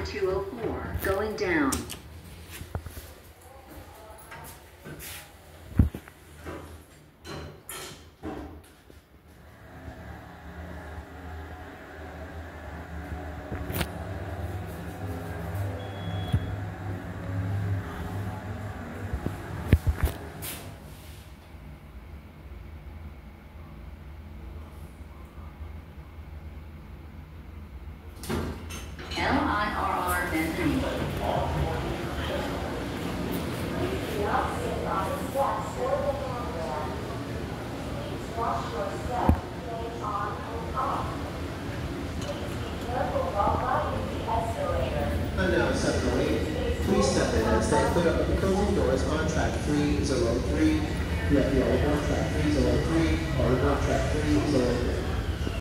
line 204, going down. LIRR mezzanine. Wash your step, hands on and off. Please be careful while riding the escalator. And now 708. Please step in and stay clear of the closing doors on track 303. We have the all aboard track 303, all aboard track 303.